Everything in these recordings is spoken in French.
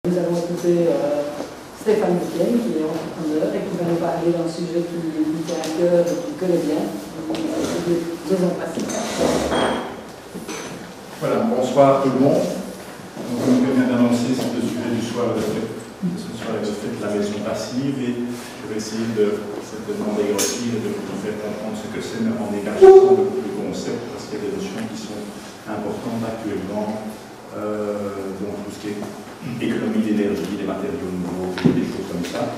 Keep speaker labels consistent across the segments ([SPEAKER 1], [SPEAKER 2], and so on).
[SPEAKER 1] Nous avons écouté Stéphane Bouquet, qui est entrepreneur et qui va nous parler d'un sujet qui lui tient à cœur et qu'il connaît bien, les maisons passives.
[SPEAKER 2] Voilà, bonsoir tout le monde. Donc, comme je viens d'annoncer, c'est le sujet du soir, le fait de la maison passive, et je vais essayer de demander aussi de vous faire comprendre ce que c'est, mais en élargissant le concept, parce qu'il y a des notions qui sont importantes actuellement, donc tout ce qui est économie d'énergie, des matériaux nouveaux, des choses comme ça.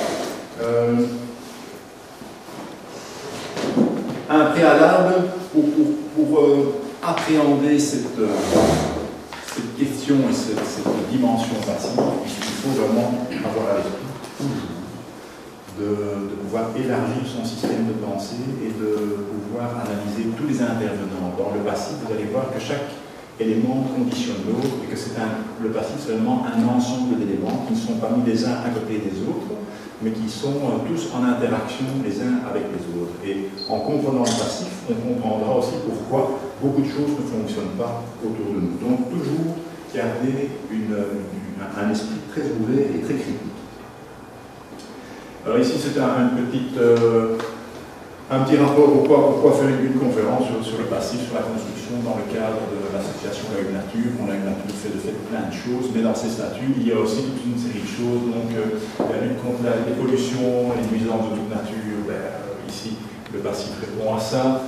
[SPEAKER 2] Un préalable pour appréhender cette question et cette dimension passive, il faut vraiment avoir à l'esprit toujours de pouvoir élargir son système de pensée et de pouvoir analyser tous les intervenants. Dans le passif, vous allez voir que chaque élément conditionne l'autre et que le passif c'est vraiment un ensemble d'éléments qui ne sont pas mis les uns à côté des autres, mais qui sont tous en interaction les uns avec les autres. Et en comprenant le passif, on comprendra aussi pourquoi beaucoup de choses ne fonctionnent pas autour de nous. Donc toujours garder un esprit très ouvert et très critique. Alors ici c'est un petit rapport pourquoi faire une conférence sur le passif, sur la construction dans le cadre de l'association La Une Nature. La Une Nature fait de fait plein de choses, mais dans ces statuts, il y a aussi toute une série de choses. Donc la lutte contre les pollutions, les nuisances de toute nature, ici le passif répond à ça.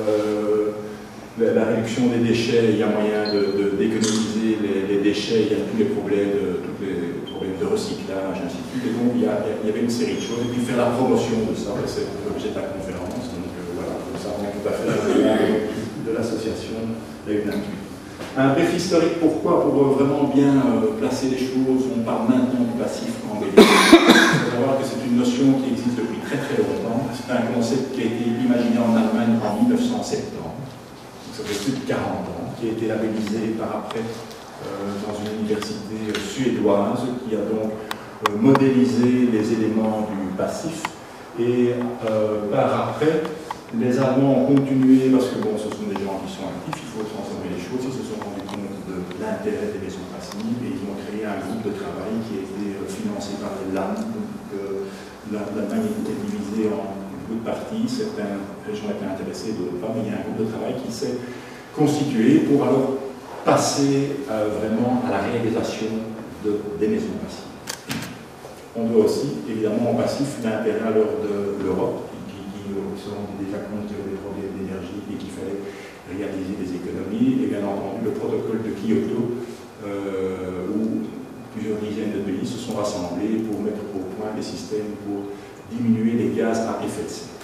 [SPEAKER 2] La réduction des déchets, il y a moyen d'économiser les déchets, il y a tous les problèmes de recyclage, ainsi de suite. Et donc il y avait une série de choses, et puis faire la promotion de ça, c'est l'objet de la conférence. Donc voilà, ça rend tout à fait de l'association La Une Nature. Un bref historique, pourquoi? Pour vraiment bien placer les choses, on parle maintenant du passif en Belgique. Il faut savoir que c'est une notion qui existe depuis très très longtemps. C'est un concept qui a été imaginé en Allemagne en 1970. Ça fait plus de 40 ans, qui a été labellisé par après dans une université suédoise qui a donc modélisé les éléments du passif. Et par après, les Allemands ont continué, parce que bon, ce sont des gens qui sont actifs, il faut transformer les choses, ils se sont rendus compte de l'intérêt des maisons passives et ils ont créé un groupe de travail qui a été financé par les LAN. L'Allemagne était divisée en beaucoup de parties, certaines régions étaient intéressées, d'autres pas, mais il y a un groupe de travail qui s'est constitué pour alors passer vraiment à la réalisation des maisons passives. On doit aussi, évidemment, en passif, l'intérêt alors de l'Europe, qui se rendait déjà compte qu'il y avait des problèmes d'énergie et qu'il fallait réaliser des économies, et bien entendu le protocole de Kyoto, où plusieurs dizaines de pays se sont rassemblés pour mettre au point des systèmes pour diminuer les gaz à effet de serre.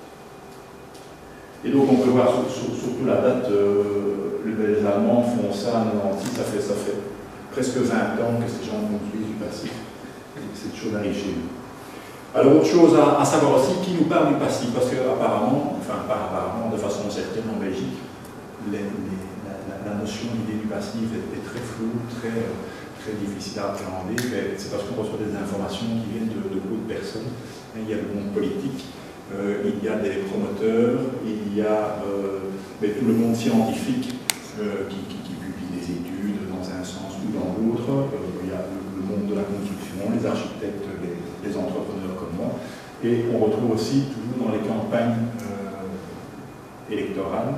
[SPEAKER 2] Et donc on peut voir surtout la date, les Allemands font ça en 96, ça fait presque 20 ans que ces gens construisent du passif. Cette chose arrive chez nous. Alors autre chose à savoir aussi, qui nous parle du passif, parce que apparemment, enfin pas apparemment, de façon certaine en Belgique, la notion d'idée du passif est très floue, très difficile à appréhender, mais c'est parce qu'on reçoit des informations qui viennent de beaucoup de personnes. Il y a le monde politique, il y a des promoteurs, il y a tout le monde scientifique qui publie des études dans un sens ou dans l'autre. Il y a le monde de la construction, les architectes, les entrepreneurs comme moi. Et on retrouve aussi, toujours dans les campagnes électorales,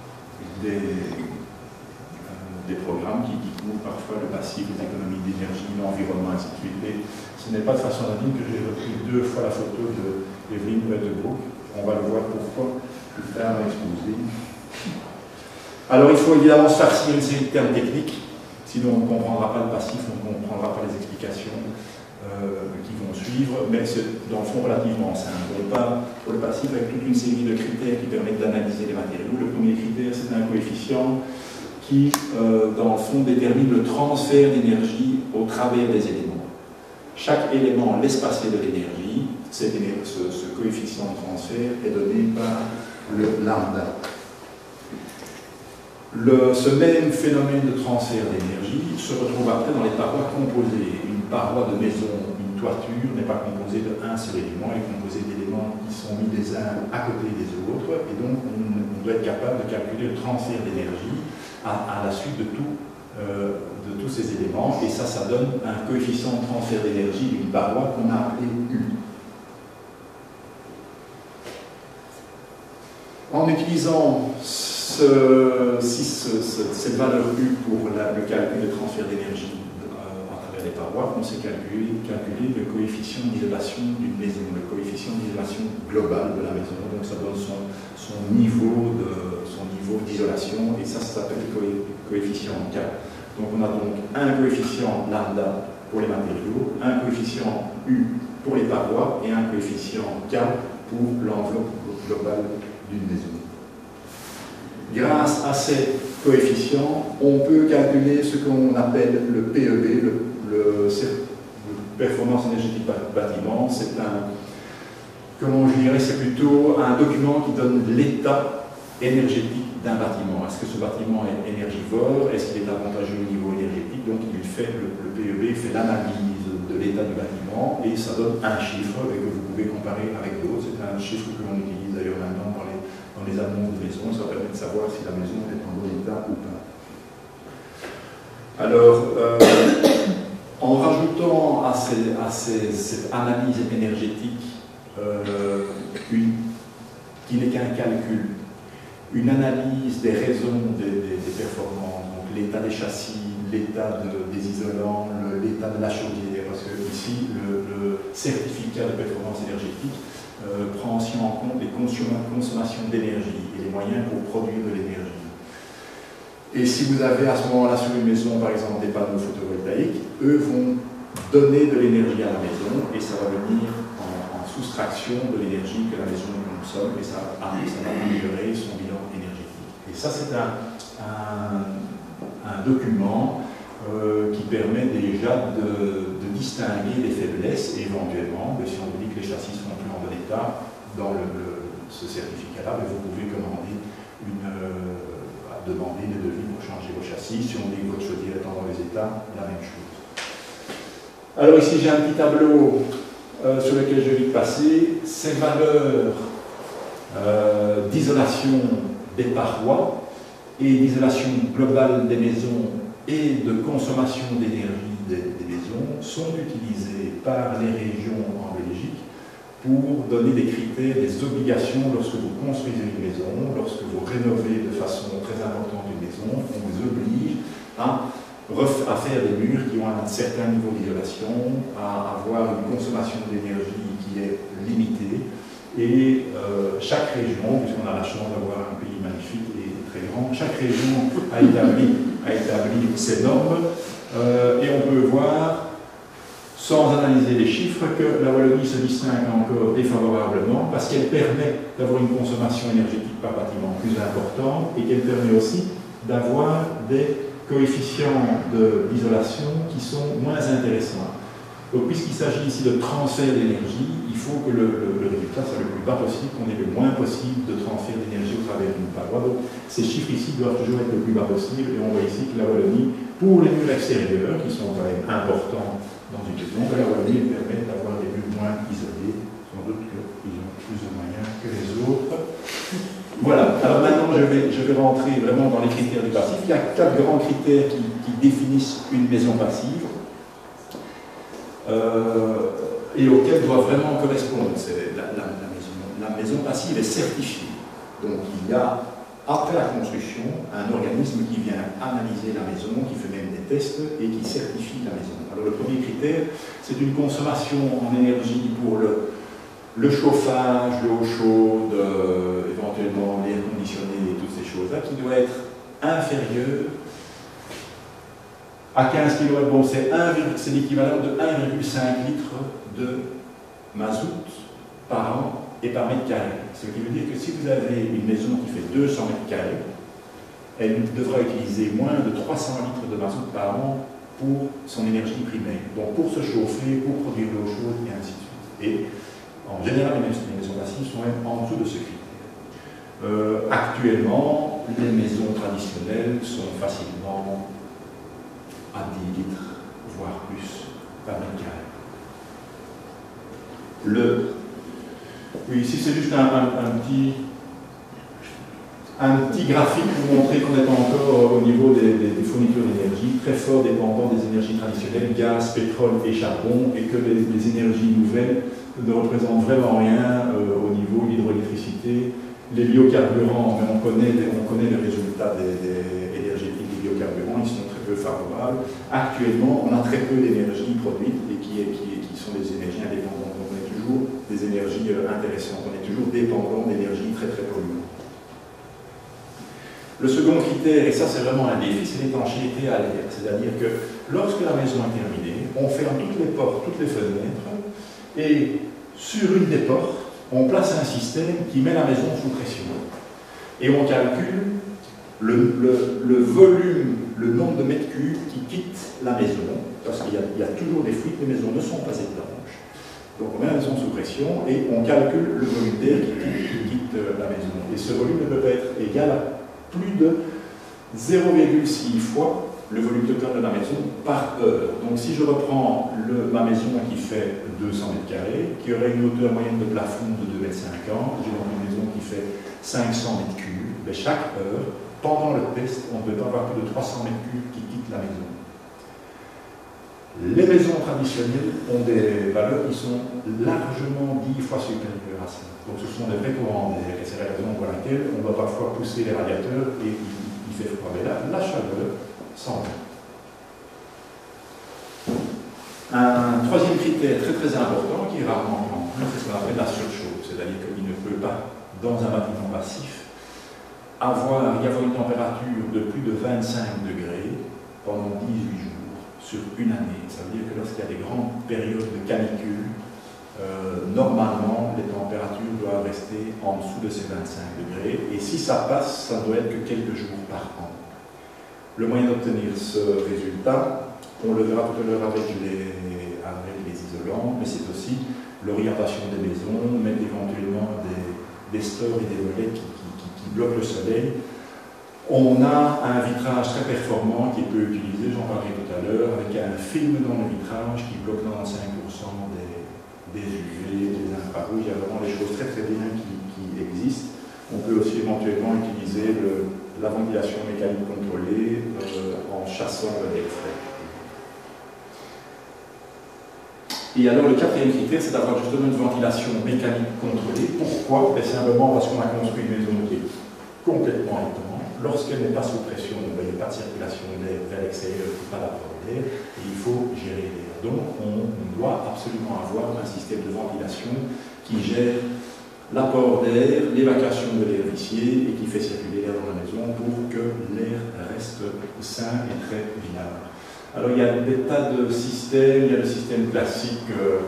[SPEAKER 2] des programmes qui couvrent parfois le passif, les économies d'énergie, l'environnement, ainsi de suite. Et ce n'est pas de façon anodine que j'ai repris 2 fois la photo d'Evelyn Weddebrook. On va le voir pourquoi plus tard à l'exposer. Alors il faut évidemment se farcir une série de termes techniques, sinon on ne comprendra pas le passif, on ne comprendra pas les explications qui vont suivre, mais c'est dans le fond relativement simple. On part pour le passif avec toute une série de critères qui permettent d'analyser les matériaux. Le premier critère, c'est un coefficient qui, dans le fond, détermine le transfert d'énergie au travers des éléments. Chaque élément laisse passer de l'énergie. Ce coefficient de transfert est donné par le lambda. Ce même phénomène de transfert d'énergie se retrouve après dans les parois composées. Une paroi de maison, une toiture n'est pas composée d'un seul élément, elle est composée d'éléments qui sont mis les uns à côté des autres, et donc on doit être capable de calculer le transfert d'énergie à la suite de tous de tous ces éléments, et ça donne un coefficient de transfert d'énergie d'une paroi qu'on a appelé U. En utilisant cette valeur U pour le calcul de transfert d'énergie à travers les parois, on sait calculer le coefficient d'isolation d'une maison, le coefficient d'isolation global de la maison. Donc ça donne son niveau d'isolation, et ça s'appelle le coefficient K. Donc on a donc un coefficient lambda pour les matériaux, un coefficient U pour les parois et un coefficient K pour l'enveloppe globale d'une maison. Grâce à ces coefficients, on peut calculer ce qu'on appelle le PEB, le performance énergétique bâtiment. C'est c'est plutôt un document qui donne l'état énergétique d'un bâtiment. Est-ce que ce bâtiment est énergivore? Est-ce qu'il est avantageux au niveau énergétique? Donc il fait le PEB fait l'analyse de l'état du bâtiment, et ça donne un chiffre que vous pouvez comparer avec d'autres. C'est un chiffre que l'on utilise d'ailleurs maintenant dans les annonces de maison. Ça permet de savoir si la maison est en bon état ou pas. Alors, en rajoutant à cette analyse énergétique qui n'est qu'un calcul, une analyse des raisons des performances, donc l'état des châssis, l'état des isolants, l'état de la chaudière, parce que ici le certificat de performance énergétique prend aussi en compte les consommations d'énergie et les moyens pour produire de l'énergie. Et si vous avez à ce moment-là sur une maison, par exemple, des panneaux photovoltaïques, eux vont donner de l'énergie à la maison, et ça va venir en soustraction de l'énergie que la maison consomme, et ça va améliorer son bilan énergétique. Et ça, c'est un document qui permet déjà de distinguer les faiblesses, et éventuellement, si on vous dit que les châssis sont plus en bon état, dans ce certificat-là, vous pouvez demander des devis pour changer vos châssis. Si on dit que votre chaudière est en mauvais état, la même chose. Alors ici, j'ai un petit tableau sur lequel je vais vite passer. Ces valeurs d'isolation des parois et d'isolation globale des maisons et de consommation d'énergie des maisons sont utilisées par les régions en Belgique pour donner des critères, des obligations lorsque vous construisez une maison, lorsque vous rénovez de façon très importante une maison. On vous oblige à faire des murs qui ont un certain niveau d'isolation, à avoir une consommation d'énergie qui est limitée. Et chaque région, puisqu'on a la chance d'avoir un pays magnifique et très grand, chaque région a établi ses normes, et on peut voir, sans analyser les chiffres, que la Wallonie se distingue encore défavorablement parce qu'elle permet d'avoir une consommation énergétique par bâtiment plus importante, et qu'elle permet aussi d'avoir des coefficients d'isolation qui sont moins intéressants. Donc, puisqu'il s'agit ici de transfert d'énergie, il faut que le résultat soit le plus bas possible, qu'on ait le moins possible de transfert d'énergie au travers d'une paroi. Donc, ces chiffres ici doivent toujours être le plus bas possible, et on voit ici que la Wallonie, pour les murs extérieurs, qui sont quand même importants dans une maison, la Wallonie permet d'avoir des murs moins isolés, sans doute qu'ils ont plus de moyens que les autres. Voilà, alors maintenant je vais rentrer vraiment dans les critères du passif. Il y a 4 grands critères qui définissent une maison passive. Et auquel doit vraiment correspondre la maison passive est certifiée. Donc il y a, après la construction, un organisme qui vient analyser la maison, qui fait même des tests et qui certifie la maison. Alors le premier critère, c'est une consommation en énergie pour le chauffage, l'eau chaude, éventuellement l'air conditionné et toutes ces choses-là, qui doit être inférieure à 15 kW. Bon, c'est l'équivalent de 1,5 litre de mazout par an et par mètre carré. Ce qui veut dire que si vous avez une maison qui fait 200 mètres carrés, elle devra utiliser moins de 300 litres de mazout par an pour son énergie primaire. Donc pour se chauffer, pour produire de l'eau chaude, et ainsi de suite. Et en général, les maisons passives sont même en dessous de ce critère. Actuellement, les maisons traditionnelles sont facilement à 10 litres, voire plus, par mètre carré. Oui, ici c'est juste un un petit graphique pour montrer qu'on est encore au niveau des fournitures d'énergie très fort dépendant des énergies traditionnelles, gaz, pétrole et charbon, et que les énergies nouvelles ne représentent vraiment rien au niveau de l'hydroélectricité. Les biocarburants, mais on connaît les résultats énergétiques des biocarburants, ils sont très peu favorables. Actuellement, on a très peu d'énergie produite et qui sont des énergies indépendantes. Donc on est toujours des énergies intéressantes, on est toujours dépendant d'énergies très très polluantes. Le second critère, et ça c'est vraiment un défi, c'est l'étanchéité à l'air. C'est-à-dire que lorsque la maison est terminée, on ferme toutes les portes, toutes les fenêtres, et sur une des portes, on place un système qui met la maison sous pression. Et on calcule le volume, le nombre de mètres cubes qui quittent la maison, parce qu'il y a toujours des fuites, les maisons ne sont pas étanches. Donc on met la maison sous pression et on calcule le volume d'air qui quitte la maison. Et ce volume ne peut pas être égal à plus de 0,6 fois le volume total de la maison par heure. Donc si je reprends ma maison qui fait 200 mètres carrés, qui aurait une hauteur moyenne de plafond de 2,50 m, j'ai donc une maison qui fait 500 mètres cubes, mais chaque heure, pendant le test, on ne peut pas avoir plus de 300 mètres cubes qui quittent la maison. Les maisons traditionnelles ont des valeurs qui sont largement 10 fois supérieures à ça. Donc ce sont des vrais courants d'air, et c'est la raison pour laquelle on doit parfois pousser les radiateurs et il fait froid. Mais là, la chaleur s'en va. Un troisième critère très très important qui est rarement pris, c'est ce qu'on appelle la surchauffe, c'est-à-dire qu'il ne peut pas, dans un bâtiment passif, y avoir une température de plus de 25 degrés pendant 18 jours sur une année. Ça veut dire que lorsqu'il y a des grandes périodes de canicule, normalement les températures doivent rester en dessous de ces 25 degrés, et si ça passe, ça ne doit être que quelques jours par an. Le moyen d'obtenir ce résultat, on le verra tout à l'heure avec les isolants, mais c'est aussi l'orientation des maisons, mettre éventuellement des stores et des volets qui bloquent le soleil. On a un vitrage très performant qui peut utiliser, j'en parlerai tout à l'heure, avec un film dans le vitrage qui bloque 95% des UV, des infrarouges. Il y a vraiment des choses très très bien qui existent. On peut aussi éventuellement utiliser la ventilation mécanique contrôlée en chassant l'air frais. Et alors le quatrième critère, c'est d'avoir justement une ventilation mécanique contrôlée. Pourquoi? Simplement parce qu'on a construit une maison qui est complètement étanche. Lorsqu'elle n'est pas sous pression, il n'y a pas de circulation d'air vers l'extérieur, pas d'apport d'air, et il faut gérer l'air. Donc on doit absolument avoir un système de ventilation qui gère l'apport d'air, l'évacuation de l'air vicié et qui fait circuler l'air dans la maison pour que l'air reste sain et très viable. Alors il y a des tas de systèmes, il y a le système classique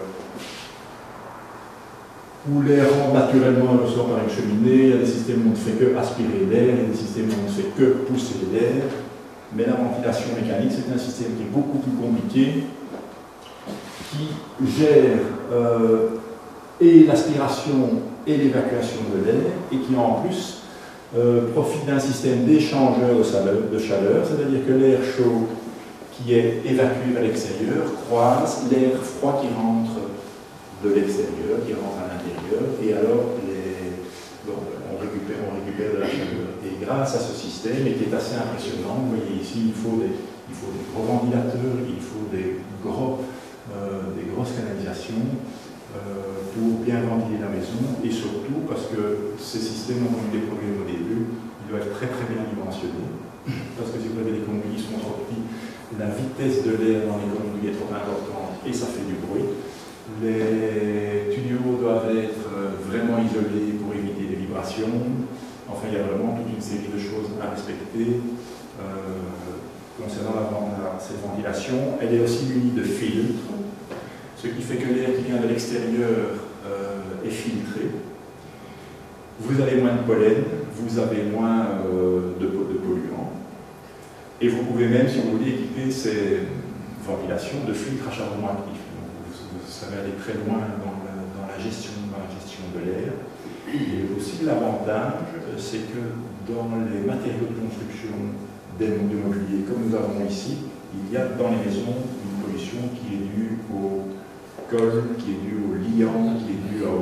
[SPEAKER 2] où l'air rentre naturellement ressort par une cheminée, il y a des systèmes où on ne fait que aspirer l'air, il y a des systèmes où on ne fait que pousser l'air, mais la ventilation mécanique c'est un système qui est beaucoup plus compliqué, qui gère et l'aspiration et l'évacuation de l'air, et qui en plus profite d'un système d'échangeur de chaleur, c'est-à-dire que l'air chaud qui est évacué vers l'extérieur croise l'air froid qui rentre de l'extérieur, qui rentre à l'intérieur, et alors on récupère de la chaleur. Et grâce à ce système, et qui est assez impressionnant, vous voyez ici, il faut des gros ventilateurs, il faut des grosses canalisations pour bien ventiler la maison, et surtout parce que ces systèmes ont eu des problèmes au début, ils doivent être très très bien dimensionnés, parce que si vous avez des conduits qui sont trop petits, la vitesse de l'air dans les conduits est trop importante et ça fait du bruit. Les tuyaux doivent être vraiment isolés pour éviter les vibrations. Enfin, il y a vraiment toute une série de choses à respecter concernant cette ventilation. Elle est aussi munie de filtres, ce qui fait que l'air qui vient de l'extérieur est filtré. Vous avez moins de pollen, vous avez moins de polluants. Et vous pouvez même, si vous voulez, équiper ces ventilations de filtres à charbon actif. Donc vous savez aller très loin dans la gestion de l'air. Et aussi l'avantage, c'est que dans les matériaux de construction de mobilier, comme nous avons ici, il y a dans les maisons une pollution qui est due au colle, qui est due au liant, qui est due au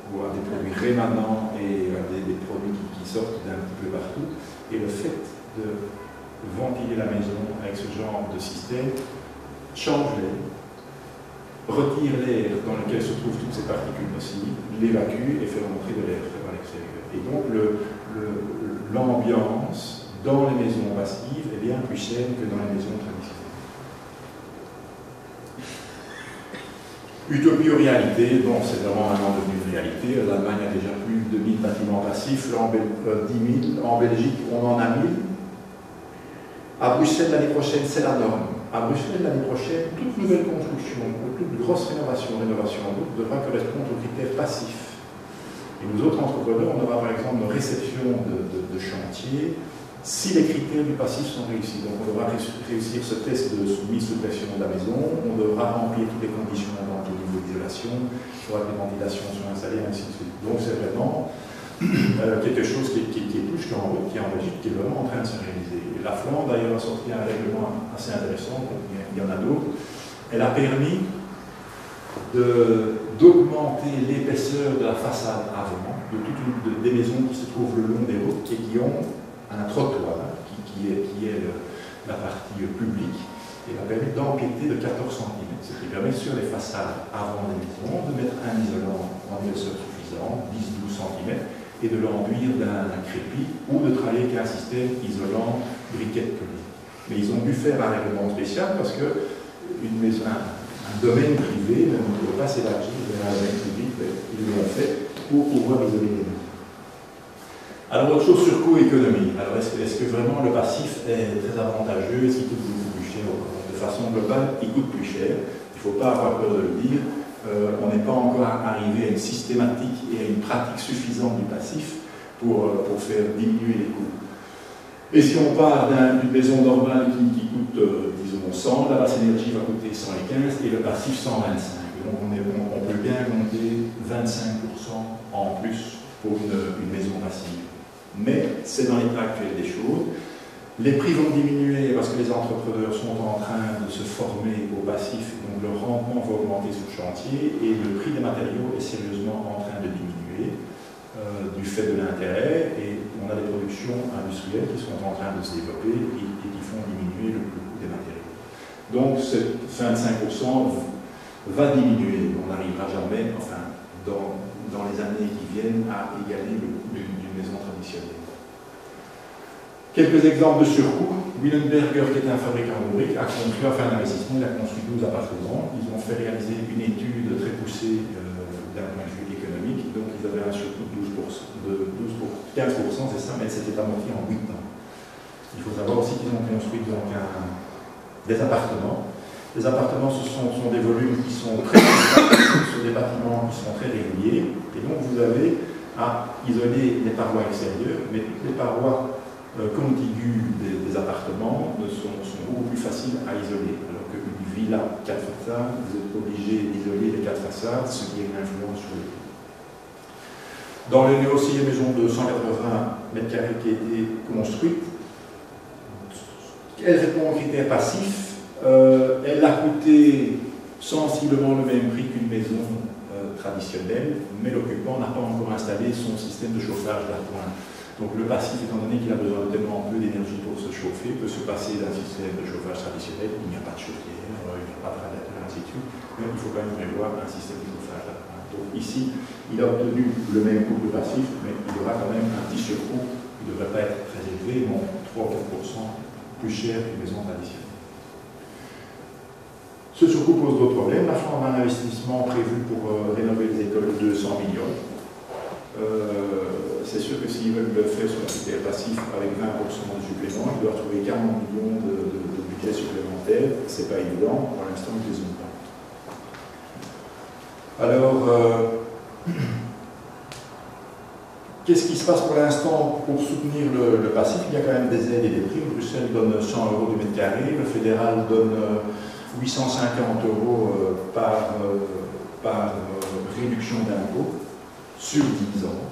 [SPEAKER 2] ou à des produits rémanents et à des produits qui sortent d'un petit peu partout. Et le fait de ventiler la maison avec ce genre de système change l'air, retire l'air dans lequel se trouvent toutes ces particules nocives, l'évacue et fait rentrer de l'air frais à l'extérieur. Et donc l'ambiance dans les maisons passives est bien plus saine que dans les maisons traditionnelles. Utopie ou réalité, bon, c'est vraiment maintenant devenu une réalité. L'Allemagne a déjà plus de 1000 bâtiments passifs, là, 10 000. En Belgique, on en a 1000. À Bruxelles, l'année prochaine, c'est la norme. À Bruxelles, l'année prochaine, toute nouvelle construction, toute grosse rénovation devra correspondre aux critères passifs. Et nous autres entrepreneurs, on aura par exemple une réception de chantier si les critères du passif sont réussis. Donc on devra réussir ce test de mise sous pression de la maison, on devra remplir toutes les conditions dans au niveau d'isolation, il faudra que les ventilations soient installées, ainsi de suite. Donc c'est vraiment quelque chose qui est plus qu'en route, qui est en Belgique, qui est vraiment en train de se réaliser. Et la Flandre d'ailleurs a sorti un règlement assez intéressant, donc il y en a d'autres. Elle a permis d'augmenter l'épaisseur de la façade avant de toutes des maisons qui se trouvent le long des routes et qui ont un trottoir qui est la partie publique. Et a permis d'empiéter de 14 cm, ce qui permet sur les façades avant des maisons de mettre un isolant en épaisseur suffisant, 10-12 cm, et de l'enduire d'un crépi ou de travailler avec un système isolant briquette collée. Mais ils ont dû faire un règlement spécial parce que une maison, un domaine privé ne peut pas s'élargir vers un domaine public, ils l'ont fait pour pouvoir isoler les maisons. Alors, autre chose sur coût-économie. Alors, est-ce que vraiment le passif est très avantageux? Est-ce qu'il coûte beaucoup plus cher? De façon globale, il coûte plus cher. Il ne faut pas avoir peur de le dire. On n'est pas encore arrivé à une systématique et à une pratique suffisante du passif pour faire diminuer les coûts. Et si on part d'une maison normale qui coûte, disons, 100, la basse énergie va coûter 115 et le passif 125. Donc on peut bien compter 25% en plus pour une maison passive. Mais c'est dans l'état actuel des choses. Les prix vont diminuer parce que les entrepreneurs sont en train de se former au passif, donc le rendement va augmenter sur le chantier et le prix des matériaux est sérieusement en train de diminuer du fait de l'intérêt, et on a des productions industrielles qui sont en train de se développer et qui font diminuer le coût des matériaux. Donc ce 25% va diminuer, on n'arrivera jamais, enfin dans les années qui viennent, à égaler le coût d'une maison traditionnelle. Quelques exemples de surcoût. Wielenberger, qui est un fabricant de briques, a construit, à faire un investissement, il a construit 12 appartements. Ils ont fait réaliser une étude très poussée d'un point de vue économique. Donc ils avaient un surcoût de 15%, c'est ça, mais c'était amorti en 8 ans. Il faut savoir aussi qu'ils ont construit donc des appartements. Les appartements, ce sont des volumes qui sont très sur des bâtiments qui sont très réguliers. Et donc vous avez à isoler les parois extérieures, mais toutes les parois contiguës des appartements sont beaucoup plus faciles à isoler. Alors qu'une villa 4 façades, vous êtes obligé d'isoler les 4 façades, ce qui a une influence sur le prix. Dans les aussi une maison de 180 m² qui a été construite, elle répond aux critères passifs. Elle a coûté sensiblement le même prix qu'une maison traditionnelle, mais l'occupant n'a pas encore installé son système de chauffage d'appoint. Donc le passif, étant donné qu'il a besoin de tellement peu d'énergie pour se chauffer, peut se passer d'un système de chauffage traditionnel. Il n'y a pas de chaudière, il n'y a pas de radiateur, ainsi de suite, mais il faut quand même prévoir un système de chauffage d'appoint. Donc ici, il a obtenu le même coût de passif, mais il y aura quand même un petit surcoût qui ne devrait pas être très élevé, bon, 3 ou 4% plus cher qu'une maison traditionnelle. Ce surcoût pose d'autres problèmes. La France a un investissement prévu pour rénover les écoles de 200 millions. C'est sûr que s'ils veulent le faire sur un critère passif avec 20% de supplément, ils doivent trouver 40 millions de budget supplémentaire. Ce n'est pas évident, pour l'instant ils ne les ont pas. Alors, qu'est-ce qui se passe pour l'instant pour soutenir le passif? Il y a quand même des aides et des primes. Bruxelles donne 100 € du mètre carré, le fédéral donne 850 € par réduction d'impôts sur 10 ans.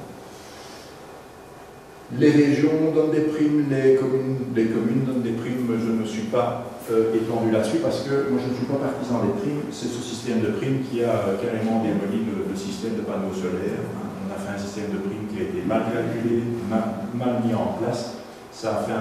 [SPEAKER 2] Les régions donnent des primes, les communes donnent des primes. Je ne me suis pas étendu là-dessus parce que moi je ne suis pas partisan des primes. C'est ce système de primes qui a carrément démoli le système de panneaux solaires.
[SPEAKER 3] fait un système de prime qui a été mal calculé, mal mis en place. Ça a fait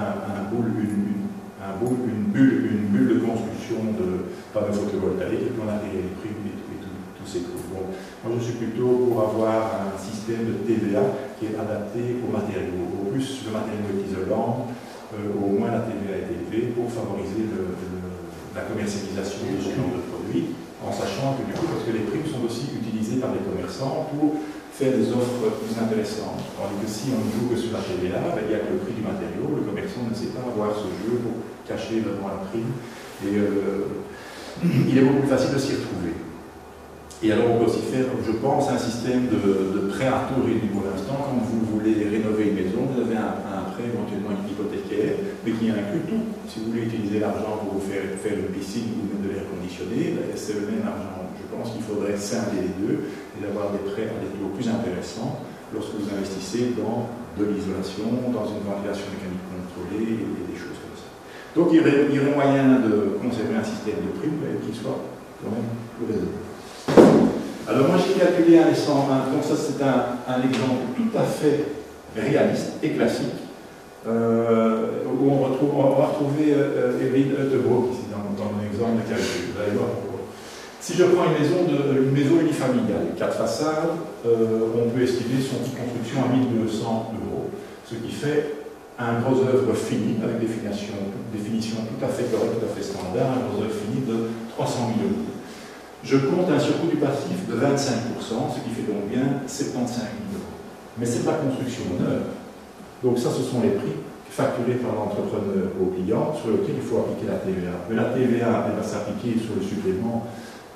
[SPEAKER 3] une bulle de construction de panneaux photovoltaïques et puis on a payé les primes et tous ces trucs. Bon, moi je suis plutôt pour avoir un système de TVA qui est adapté aux matériaux. Au plus le matériau est isolant, au moins la TVA est élevée pour favoriser la commercialisation de ce genre de produits, en sachant que du coup, parce que les primes sont aussi utilisées par les commerçants pour faire des offres plus intéressantes. Tandis que si on ne joue que sur la TVA, ben, il y a que le prix du matériau, le commerçant ne sait pas avoir ce jeu pour cacher vraiment la prime, et il est beaucoup plus facile de s'y retrouver. Et alors on peut aussi faire, je pense, un système de prêt à taux réduit pour l'instant. Quand vous voulez rénover une maison, vous avez un prêt éventuellement hypothécaire, mais qui inclut tout. Si vous voulez utiliser l'argent pour vous faire une piscine ou même de l'air conditionné, c'est le même argent. Je pense qu'il faudrait scinder les deux et d'avoir des prêts à des taux plus intéressants lorsque vous investissez dans de l'isolation, dans une ventilation mécanique contrôlée et des choses comme ça. Donc il y aurait moyen de conserver un système de prime qui soit quand même plus raisonnable. Alors moi j'ai calculé un des 120, donc ça c'est un exemple tout à fait réaliste et classique, où on va retrouver Evelyne Heutebroek ici dans mon exemple de calcul. Vous allez voir pourquoi. Si je prends une maison unifamiliale, 4 façades, on peut estimer son coût de construction à 1 200 €, ce qui fait un gros œuvre fini, avec définition tout à fait correcte, tout à fait standard, un gros œuvre fini de 300 000 €. Je compte un surcoût du passif de 25%, ce qui fait donc bien 75 000 €. Mais c'est de la construction neuve. Donc ça, ce sont les prix facturés par l'entrepreneur au client, sur lequel il faut appliquer la TVA. Mais la TVA, elle va s'appliquer sur le supplément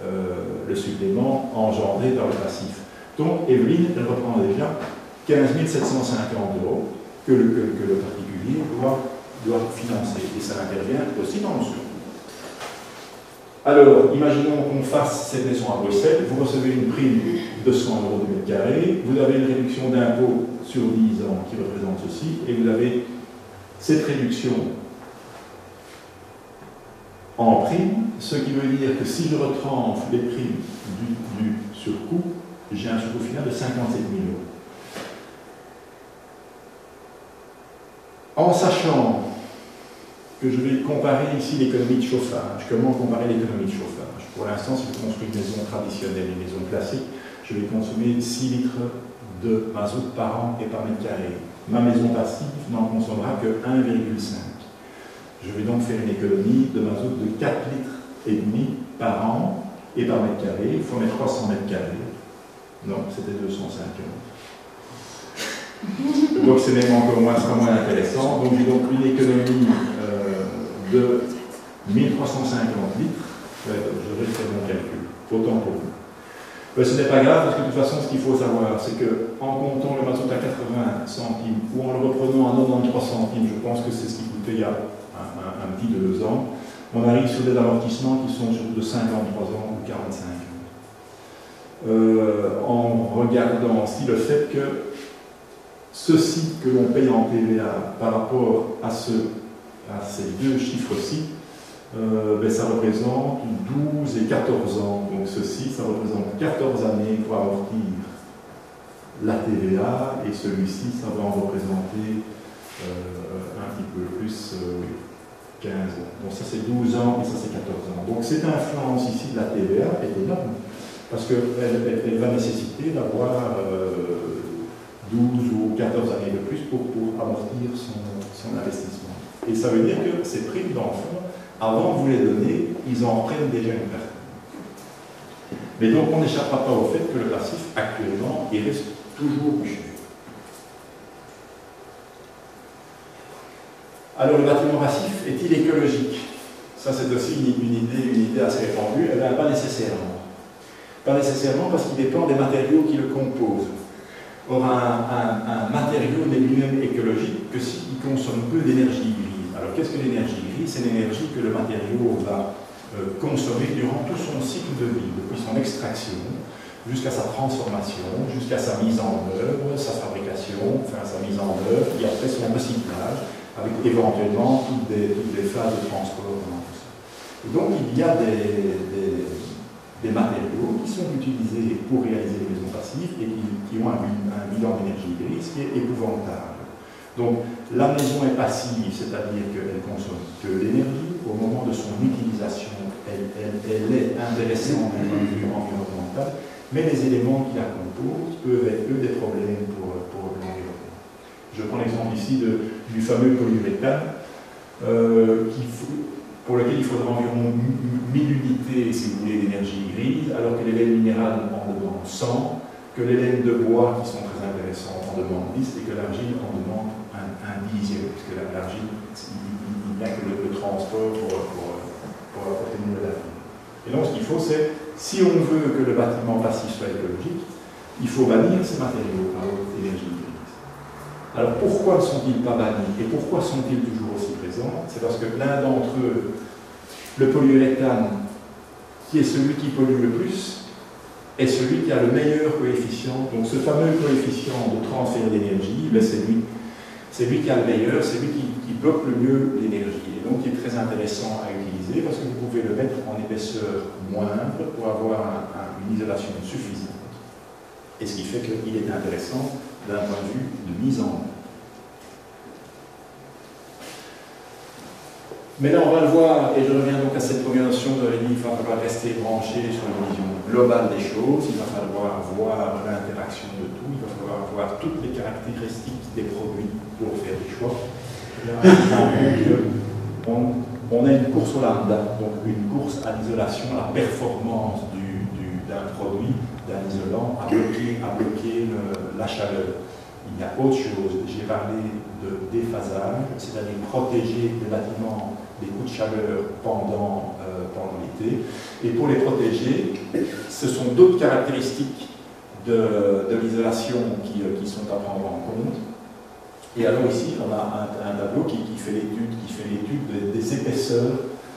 [SPEAKER 3] engendré par le passif. Donc Evelyne, elle reprend déjà 15 750 € que le particulier doit financer. Et ça intervient aussi dans le surcoût. Alors, imaginons qu'on fasse cette maison à Bruxelles, vous recevez une prime de 100 € du mètre carré, vous avez une réduction d'impôt sur 10 ans qui représente ceci, et vous avez cette réduction en prime, ce qui veut dire que si je retranche les primes du surcoût, j'ai un surcoût final de 57 000 €. En sachant que je vais comparer ici l'économie de chauffage. Comment comparer l'économie de chauffage? Pour l'instant, si je construis une maison traditionnelle, une maison classique, je vais consommer 6 litres de mazout par an et par mètre carré. Ma maison passive n'en consommera que 1,5. Je vais donc faire une économie de mazout de 4 litres et demi par an et par mètre carré, il faut mettre 300 mètres carrés. Non, c'était 250. Donc c'est même encore moins, sera moins intéressant. Donc j'ai donc une économie de 1350 litres. Je vais faire mon calcul. Autant pour vous. Mais ce n'est pas grave, parce que de toute façon, ce qu'il faut savoir, c'est qu'en comptant le mazout à 80 centimes ou en le reprenant à 93 centimes, je pense que c'est ce qui coûtait il y a un petit 2 ans, on arrive sur des amortissements qui sont surtout de 53 ans ou 45 ans. En regardant aussi le fait que ceci que l'on paye en TVA par rapport à ces deux chiffres-ci, ça représente 12 et 14 ans. Donc ceci, ça représente 14 années pour amortir la TVA, et celui-ci, ça va en représenter un petit peu plus, 15 ans. Donc ça c'est 12 ans et ça c'est 14 ans. Donc cette influence ici de la TVA est énorme, parce qu'elle va nécessiter d'avoir 12 ou 14 années de plus pour amortir son investissement. Et ça veut dire que ces primes, dans le fond, avant de vous les donner, ils en prennent déjà une partie. Mais donc on n'échappera pas au fait que le passif, actuellement, il reste toujours plus cher. Alors le bâtiment passif est-il écologique? Ça c'est aussi une idée assez répandue. Eh bien, pas nécessairement. Pas nécessairement, parce qu'il dépend des matériaux qui le composent. Or, un matériau n'est lui-même écologique que s'il consomme peu d'énergie grise. Alors, qu'est-ce que l'énergie grise? C'est l'énergie que le matériau va consommer durant tout son cycle de vie, depuis son extraction jusqu'à sa transformation, jusqu'à sa mise en œuvre, sa fabrication, enfin sa mise en œuvre, et après son recyclage, avec éventuellement toutes les phases de transport. Et donc, il y a des des matériaux qui sont utilisés pour réaliser les maisons passives et qui ont un bilan d'énergie grise qui est épouvantable. Donc la maison est passive, c'est-à-dire qu'elle consomme que l'énergie. Au moment de son utilisation, elle est intéressante d'un point de vue environnemental, mais les éléments qui la composent peuvent être eux des problèmes pour l'environnement. Je prends l'exemple ici du fameux polyuréthane, pour lequel il faudra environ 1000 unités, si vous voulez, d'énergie grise, alors que les laines minérales en demandent 100, que les laines de bois, qui sont très intéressantes, en demandent 10, et que l'argile en demande un dixième, puisque l'argile, il n'y a que le transport pour apporter une nouvelle argile. Et donc, ce qu'il faut, c'est, si on veut que le bâtiment passif soit écologique, il faut bannir ces matériaux à haute énergie grise. Alors, pourquoi ne sont-ils pas bannis et pourquoi sont-ils toujours aussi présents? C'est parce que l'un d'entre eux, le polyuréthane, qui est celui qui pollue le plus, est celui qui a le meilleur coefficient. Donc, ce fameux coefficient de transfert d'énergie, c'est lui qui a le meilleur, c'est lui qui bloque le mieux l'énergie. Et donc, il est très intéressant à utiliser parce que vous pouvez le mettre en épaisseur moindre pour avoir une isolation suffisante. Et ce qui fait qu'il est intéressant d'un point de vue de mise en œuvre. Mais là, on va le voir, et je reviens donc à cette première notion de il va falloir rester branché sur une vision globale des choses, il va falloir voir l'interaction de tout, il va falloir voir toutes les caractéristiques des produits pour faire des choix. On a une course au lambda, donc une course à l'isolation, à la performance d'un produit, d'un isolant, à bloquer la chaleur. Il y a autre chose, j'ai parlé de déphasage, c'est-à-dire protéger les bâtiments des coups de chaleur pendant l'été. Et pour les protéger, ce sont d'autres caractéristiques de l'isolation qui sont à prendre en compte. Et alors ici, on a un tableau qui fait l'étude des épaisseurs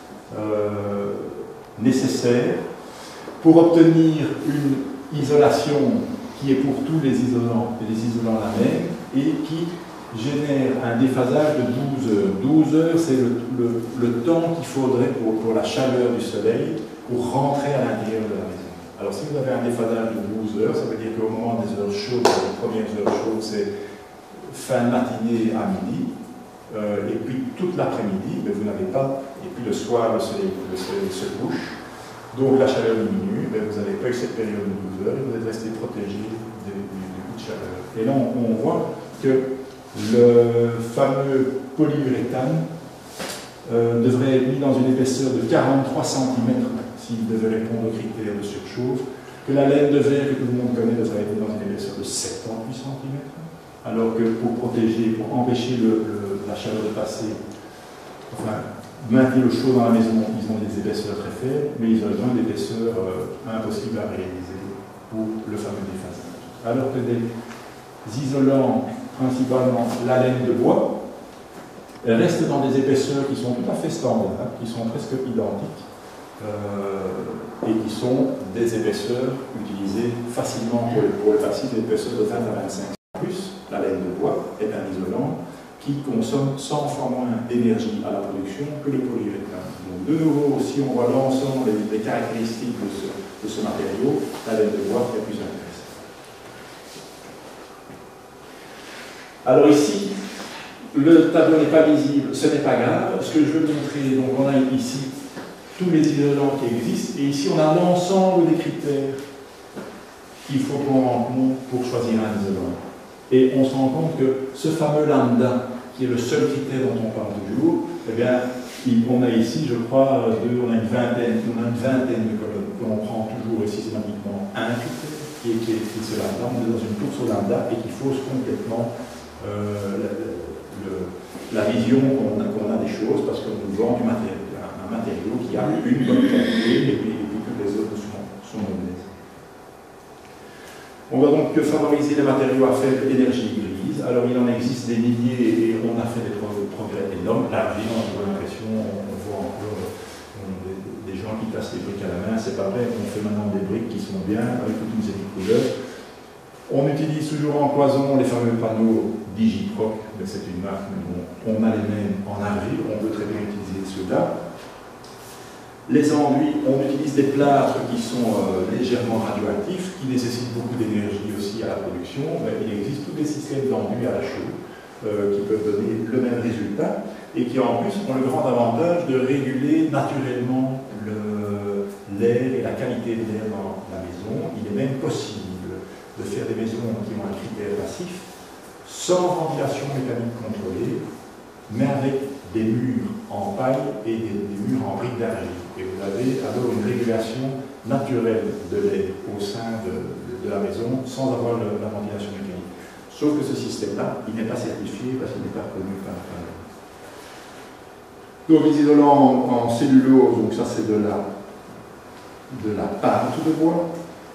[SPEAKER 3] nécessaires pour obtenir une isolation qui est pour tous les isolants la même et qui génère un déphasage de 12 heures. 12 heures, c'est le temps qu'il faudrait pour la chaleur du soleil pour rentrer à l'intérieur de la maison. Alors si vous avez un déphasage de 12 heures, ça veut dire qu'au moment des heures chaudes, les premières heures chaudes, c'est fin de matinée à midi, et puis toute l'après-midi, mais vous n'avez pas, et puis le soir, le soleil se couche, donc la chaleur diminue, mais vous n'avez pas eu cette période de 12 heures, et vous êtes resté protégé du coup de chaleur. Et là, on voit que le fameux polyuréthane devrait être mis dans une épaisseur de 43 cm s'il devait répondre aux critères de surchauffe, que la laine de verre que tout le monde connaît devrait être dans une épaisseur de 78 cm, alors que pour protéger, pour empêcher la chaleur de passer, enfin, maintenir le chaud dans la maison, ils ont des épaisseurs très faibles, mais ils ont besoin d'épaisseurs impossibles à réaliser pour le fameux déphasage. Alors que des isolants, principalement la laine de bois, restent dans des épaisseurs qui sont tout à fait standards, qui sont presque identiques, et qui sont des épaisseurs utilisées facilement pour le passif, des épaisseurs de 20 à 25. En plus, la laine de bois est un isolant qui consomme 100 fois moins d'énergie à la production que le polyuréthane. Donc de nouveau, si on voit l'ensemble des caractéristiques de ce matériau, la laine de bois est plus intéressante. Alors ici, le tableau n'est pas visible, ce n'est pas grave. Ce que je veux montrer, donc on a ici tous les isolants qui existent, et ici on a l'ensemble des critères qu'il faut prendre en compte pour choisir un isolant. Et on se rend compte que ce fameux lambda, qui est le seul critère dont on parle toujours, eh bien, on a ici, je crois, on a une vingtaine de colonnes que l'on prend toujours systématiquement un critère, qui est ce lambda. On est dans une course au lambda et qui fausse complètement la vision qu'on a des choses, parce qu'on nous vend un matériau qui a une bonne qualité et puis toutes les autres sont mauvaises. On va donc favoriser les matériaux à faible énergie grise. Alors il en existe des milliers et on a fait des progrès énormes. L'argile, on a l'impression, on voit encore des gens qui cassent les briques à la main. C'est pas vrai, on fait maintenant des briques qui sont bien avec toutes ces petites couleurs. On utilise toujours en cloison les fameux panneaux Digiproc, mais c'est une marque, mais bon, on a les mêmes en argile, on peut très bien utiliser ceux-là.
[SPEAKER 2] Les enduits, on utilise des plâtres qui sont légèrement radioactifs, qui nécessitent beaucoup d'énergie aussi à la production. Mais il existe tous des systèmes d'enduits à la chaux qui peuvent donner le même résultat et qui en plus ont le grand avantage de réguler naturellement l'air et la qualité de l'air dans la maison. Il est même possible de faire des maisons qui ont un critère passif sans ventilation mécanique contrôlée, mais avec des murs en paille et des murs en briques d'argile. Et vous avez alors une régulation naturelle de l'air au sein de la maison sans avoir la ventilation mécanique. Sauf que ce système-là, il n'est pas certifié parce qu'il n'est pas reconnu par la. Donc les isolants en cellulose, donc ça c'est de la pâte de bois.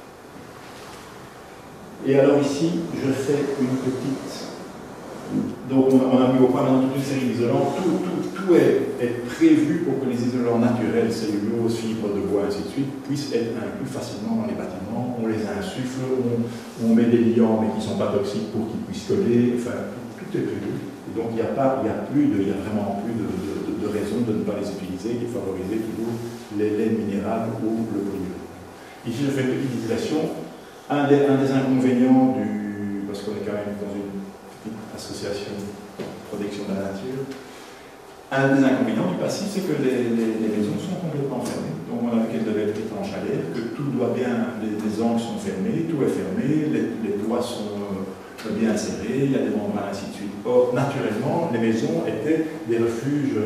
[SPEAKER 2] Et alors ici, je fais une petite. Donc on a mis au point maintenant toute une série d'isolants. Tout est prévu pour que les isolants naturels, cellulose, fibres de bois, ainsi de suite, puissent être inclus facilement dans les bâtiments. On les insuffle, on met des liants mais qui ne sont pas toxiques pour qu'ils puissent coller. Enfin, tout est prévu. Et donc il n'y a vraiment plus de raison de ne pas les utiliser et de favoriser toujours les laines minérales ou le polyurène. Ici je fais une petite digression. Un des inconvénients parce qu'on est quand même dans une association de protection de la nature. Un des inconvénients du passif, c'est que les maisons sont complètement fermées. Donc on a vu qu'elles devaient être étanches à l'air, que tout doit bien, les angles sont fermés, tout est fermé, les toits sont bien serrés, il y a des membranes, ainsi de suite. Or, naturellement, les maisons étaient des refuges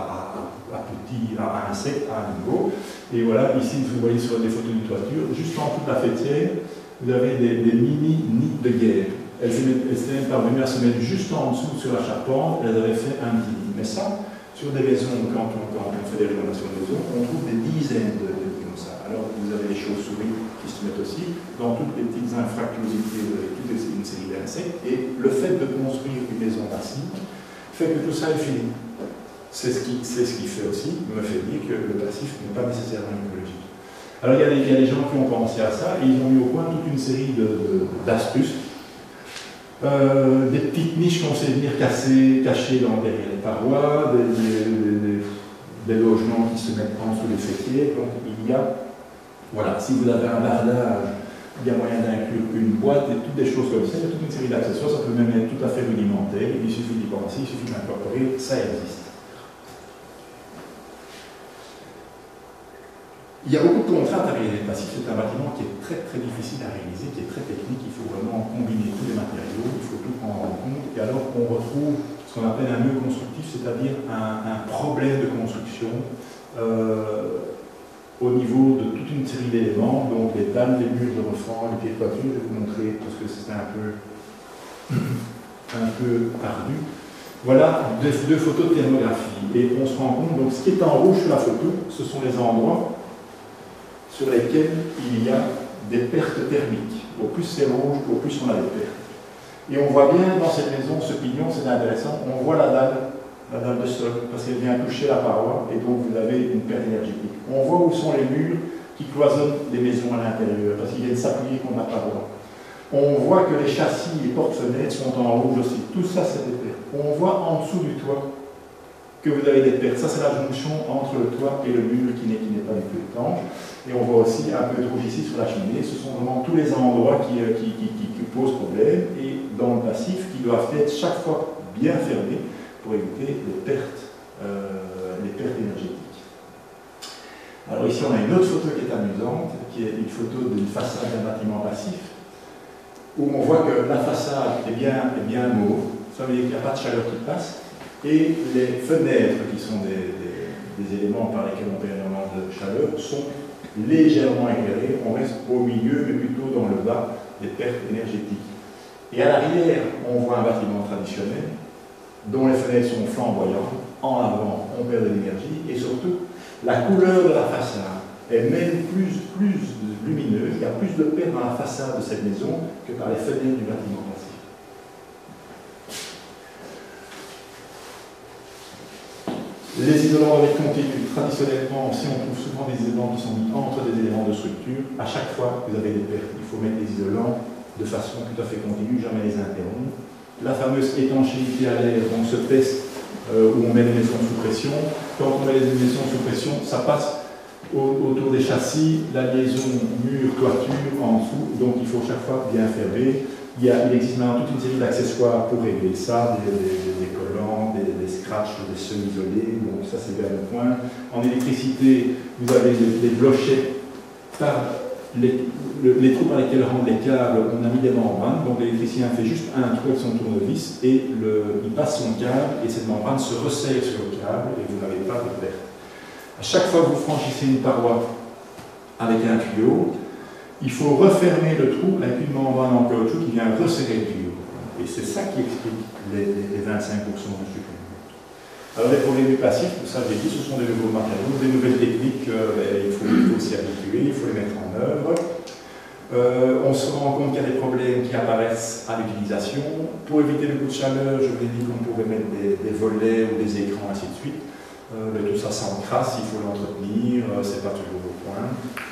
[SPEAKER 2] à insectes, à un niveau. Et voilà, ici, vous voyez sur des photos de toiture, juste en dessous de la fêtière, vous avez des mini-nids de guerre. Elles étaient même parvenues à se mettre juste en dessous sur la charpente, elles avaient fait un petit lit. Mais ça, sur des maisons, quand on fait des rénovations de maisons, on trouve des dizaines de lits comme ça. Alors vous avez les chauves-souris qui se mettent aussi dans toutes les petites infractuosités, toute une série d'insectes. Et le fait de construire une maison passive fait que tout ça est fini. C'est ce qui fait aussi, me fait dire que le passif n'est pas nécessairement écologique. Alors il y a des gens qui ont pensé à ça et ils ont mis au point toute une série d'astuces. Des petites niches qu'on sait venir cachées derrière les parois, des logements qui se mettent en dessous des fêtiers. Donc il y a, voilà, si vous avez un bardage, il y a moyen d'inclure une boîte et toutes des choses comme ça. Il y a toute une série d'accessoires, ça peut même être tout à fait rudimentaire. Il suffit d'y penser, il suffit d'incorporer, ça existe. Il y a beaucoup de contraintes à réaliser. C'est un bâtiment qui est très très difficile à réaliser, qui est très technique. Il faut vraiment combiner tous les matériaux, il faut tout prendre en compte. Et alors on retrouve ce qu'on appelle un nœud constructif, c'est-à-dire un problème de construction au niveau de toute une série d'éléments, donc les dalles, les murs de refend, les pieds de toiture. Je vais vous montrer parce que c'est un peu ardu. Voilà deux photos de thermographie. Et on se rend compte, donc ce qui est en rouge sur la photo, ce sont les endroits sur lesquels il y a des pertes thermiques. Au plus c'est rouge, au plus on a des pertes. Et on voit bien dans cette maison, ce pignon, c'est intéressant, on voit la dalle de sol, parce qu'elle vient toucher la paroi, et donc vous avez une perte énergétique. On voit où sont les murs qui cloisonnent les maisons à l'intérieur, parce qu'ils viennent s'appuyer contre la paroi. On voit que les châssis et portes-fenêtres sont en rouge aussi. Tout ça, c'est des pertes. On voit en dessous du toit que vous avez des pertes. Ça, c'est la jonction entre le toit et le mur qui n'est pas du tout étanche. Et on voit aussi un peu de rouge ici sur la cheminée. Ce sont vraiment tous les endroits qui posent problème et dans le passif qui doivent être chaque fois bien fermés pour éviter les pertes énergétiques. Alors ici, on a une autre photo qui est amusante, qui est une photo d'une façade d'un bâtiment passif, où on voit que la façade est bien mauve, ça veut dire qu'il n'y a pas de chaleur qui passe, et les fenêtres, qui sont des éléments par lesquels on perd énormément de chaleur, sont légèrement éclairées. On reste au milieu, mais plutôt dans le bas des pertes énergétiques. Et à l'arrière, on voit un bâtiment traditionnel, dont les fenêtres sont flamboyantes. En avant, on perd de l'énergie, et surtout, la couleur de la façade est même plus lumineuse. Il y a plus de pertes dans la façade de cette maison que par les fenêtres du bâtiment passif. Les isolants doivent être continus. Traditionnellement, si on trouve souvent des isolants qui sont mis entre des éléments de structure, à chaque fois que vous avez des pertes, il faut mettre les isolants de façon tout à fait continue, jamais les interrompre. La fameuse étanchéité à l'air, donc ce test où on met les maisons sous pression. Quand on met les maisons sous pression, ça passe
[SPEAKER 3] autour des châssis, la liaison mur-toiture en dessous, donc il faut chaque fois bien fermer. Il existe maintenant toute une série d'accessoires pour régler ça, des collants, des scratchs, des semi-isolés, donc ça c'est bien le point. En électricité, vous avez les blochets par les trous par lesquels rentrent les câbles, on a mis des membranes, donc l'électricien fait juste un trou avec son tournevis et il passe son câble et cette membrane se resserre sur le câble et vous n'avez pas de perte. À chaque fois que vous franchissez une paroi avec un tuyau, il faut refermer le trou avec une membrane en caoutchouc qui vient resserrer le tuyau. Et c'est ça qui explique les 25% de supplément. Alors les problèmes du passif, ça j'ai dit, ce sont des nouveaux matériaux, des nouvelles techniques, il faut s'y habituer, il faut les mettre en œuvre. On se rend compte qu'il y a des problèmes qui apparaissent à l'utilisation. Pour éviter le coup de chaleur, je vous ai dit qu'on pouvait mettre des volets ou des écrans, ainsi de suite. Mais tout ça s'encrasse, il faut l'entretenir, c'est pas toujours au point.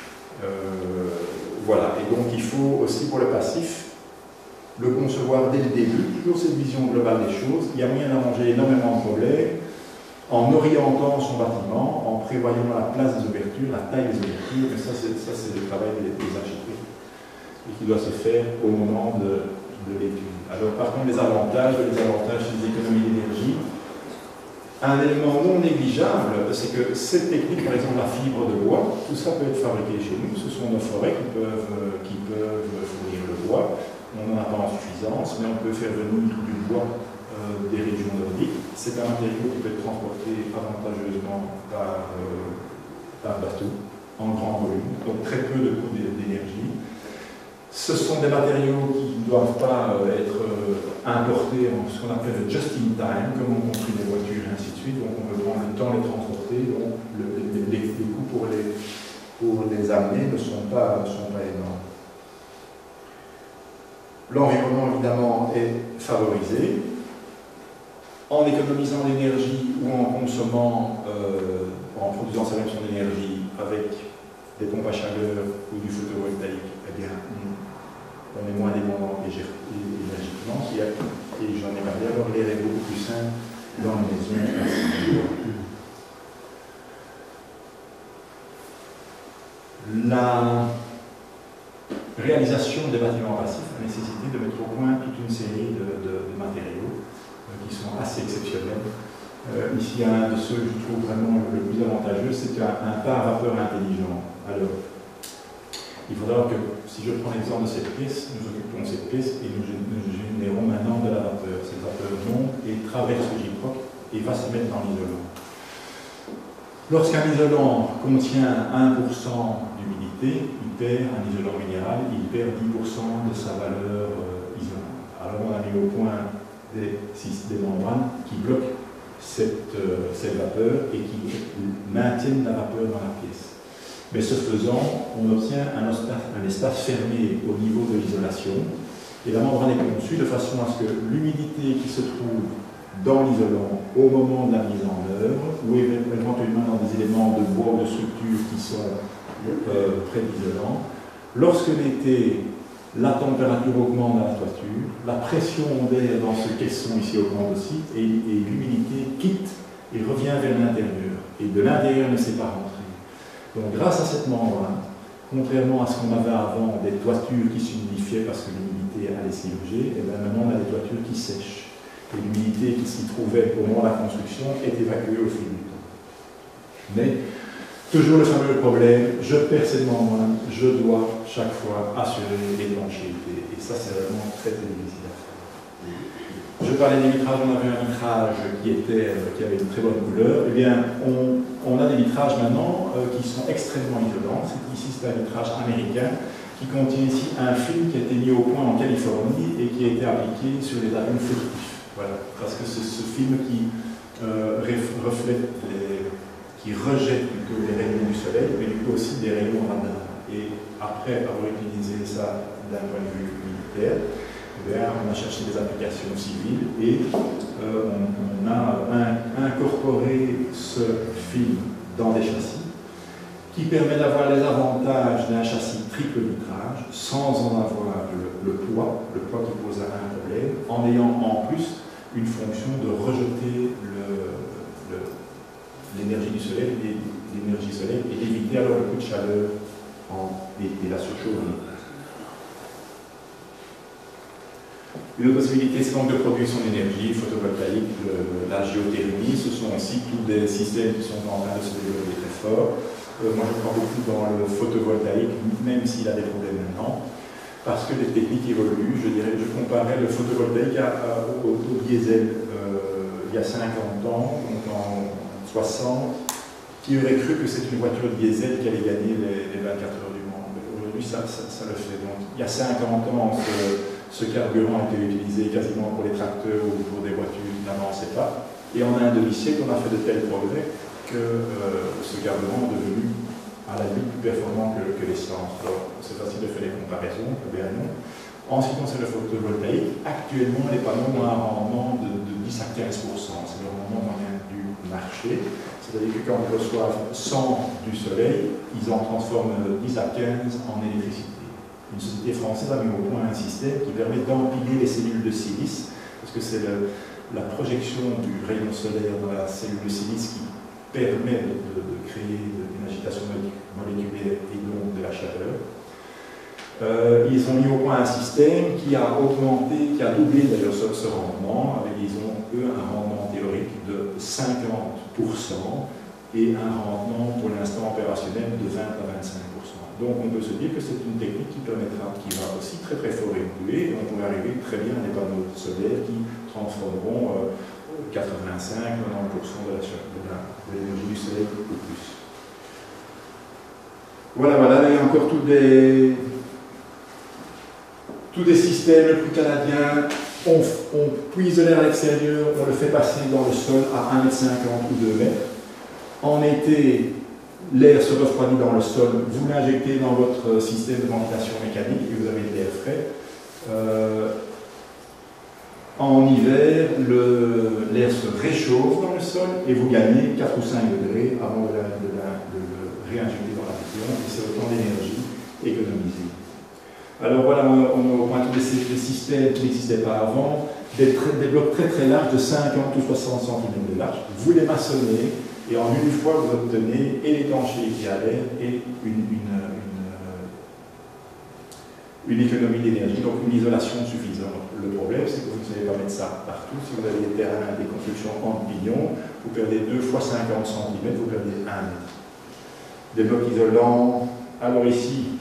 [SPEAKER 3] Voilà, et donc il faut aussi pour le passif le concevoir dès le début, toujours cette vision globale des choses. Il y a moyen d'arranger énormément de problèmes en orientant son bâtiment, en prévoyant la place des ouvertures, la taille des ouvertures, et ça c'est le travail des architectes et qui doit se faire au moment de l'étude. Alors par contre les avantages, c'est les économies d'énergie. Un élément non négligeable, c'est que cette technique, par exemple la fibre de bois, tout ça peut être fabriqué chez nous. Ce sont nos forêts qui peuvent fournir le bois. On n'en a pas en suffisance, mais on peut faire venir du bois des régions nordiques. C'est un matériau qui peut être transporté avantageusement par bateau, en grand volume, donc très peu de coûts d'énergie. Ce sont des matériaux qui ne doivent pas être importés en ce qu'on appelle le just-in-time, comme on construit des voitures et ainsi de suite, donc on peut prendre le temps de les transporter, donc les coûts pour les amener ne sont pas énormes. L'environnement, évidemment, est favorisé. En économisant l'énergie ou en consommant, en produisant sa réduction d'énergie avec des pompes à chaleur ou du photovoltaïque, eh bien, on est moins dépendant énergiquement, et j'en ai parlé, alors l'air est beaucoup plus simple dans les maisons. La réalisation des bâtiments passifs a nécessité de mettre au point toute une série de matériaux qui sont assez exceptionnels. Ici, un de ceux que je trouve vraiment le plus avantageux, c'est un pare-vapeur intelligent. Alors, il faudra que, si je prends l'exemple de cette pièce, nous occupons cette pièce et nous générons maintenant de la vapeur. Cette vapeur monte et traverse le gyproc et va se mettre dans l'isolant. Lorsqu'un isolant contient 1% d'humidité, il perd un isolant minéral, il perd 10% de sa valeur isolante. Alors on a mis au point des membranes qui bloquent cette vapeur et qui maintiennent la vapeur dans la pièce. Mais ce faisant, on obtient un espace fermé au niveau de l'isolation et la membrane est conçue de façon à ce que l'humidité qui se trouve dans l'isolant au moment de la mise en œuvre ou éventuellement dans des éléments de bois ou de structure qui sont près de l'isolant, lorsque l'été, la température augmente dans la toiture, la pression d'air dans ce caisson ici augmente aussi et l'humidité quitte et revient vers l'intérieur et de l'intérieur ne s'est pas rentré. Donc grâce à cette membrane, contrairement à ce qu'on avait avant, des toitures qui s'humidifiaient parce que l'humidité allait s'y loger, et bien maintenant on a des toitures qui sèchent. Et l'humidité qui s'y trouvait au moment de la construction est évacuée au fil du temps. Mais toujours le fameux problème, je perds cette membrane, je dois chaque fois assurer l'étanchéité. Et ça c'est vraiment très difficile à faire. Je parlais des vitrages, on avait un vitrage qui avait une très bonne couleur. Eh bien, on a des vitrages maintenant qui sont extrêmement isolants. Ici, c'est un vitrage américain qui contient ici un film qui a été mis au point en Californie et qui a été appliqué sur les avions furtifs. Voilà, parce que c'est ce film qui reflète, qui rejette plutôt les rayons du soleil, mais du coup aussi des rayons radar. Et après avoir utilisé ça d'un point de vue militaire, on a cherché des applications civiles et on a incorporé ce film dans des châssis qui permet d'avoir les avantages d'un châssis triple vitrage sans en avoir le poids qui pose un problème, en ayant en plus une fonction de rejeter l'énergie du soleil et d'éviter alors le coup de chaleur et la surchauffe. Une autre possibilité, c'est donc de produire son énergie photovoltaïque, la géothermie. Ce sont aussi tous des systèmes qui sont en train de se développer très fort. Moi, je crois beaucoup dans le photovoltaïque, même s'il a des problèmes maintenant, parce que les techniques évoluent. Je dirais, je comparais le photovoltaïque au diesel il y a 50 ans, donc en 60. Qui aurait cru que c'est une voiture diesel qui allait gagner les 24 heures du Mans? Aujourd'hui, ça le fait. Donc, il y a 50 ans, ce carburant a été utilisé quasiment pour les tracteurs ou pour des voitures qui n'avançaient pas. Et en un demi-siècle, on a fait de tels progrès que ce carburant est devenu à la limite plus performant que l'essence. C'est facile de faire des comparaisons, bien non. En ce qui concerne le photovoltaïque, actuellement, les panneaux ont un rendement de 10 à 15%. C'est le rendement moyen du marché. C'est-à-dire que quand ils reçoivent 100 du soleil, ils en transforment 10 à 15 en électricité. Une société française a mis au point un système qui permet d'empiler les cellules de silice, parce que c'est la projection du rayon solaire dans la cellule de silice qui permet de créer une agitation moléculaire et donc de la chaleur. Ils ont mis au point un système qui a augmenté, qui a doublé d'ailleurs ce rendement, avec ils ont eux un rendement théorique de 50% et un rendement pour l'instant opérationnel de 20 à 25%. Donc on peut se dire que c'est une technique qui permettra, qui va aussi très très fort évoluer, et on pourrait arriver très bien à des panneaux solaires qui transformeront 85-90% de l'énergie du soleil ou plus. Voilà, il y a encore tous des systèmes. Le plus canadien, on puise de l'air à l'extérieur, on le fait passer dans le sol à 1,50 m ou 2 m. En été, l'air se refroidit dans le sol, vous l'injectez dans votre système de ventilation mécanique et vous avez de l'air frais. En hiver, l'air se réchauffe dans le sol et vous gagnez 4 ou 5 degrés avant de le réinjecter dans la région, et c'est autant d'énergie économisée. Alors voilà, on a au point tous des systèmes qui n'existaient pas avant, des blocs très très larges de 50 ou 60 cm de large. Vous les maçonnez et en une fois vous obtenez et l'étanchéité à l'air et une économie d'énergie, donc une isolation suffisante. Le problème, c'est que vous ne savez pas mettre ça partout. Si vous avez des terrains, des constructions en pignon, vous perdez 2 fois 50 cm, vous perdez 1 mètre. Des blocs isolants. Alors ici,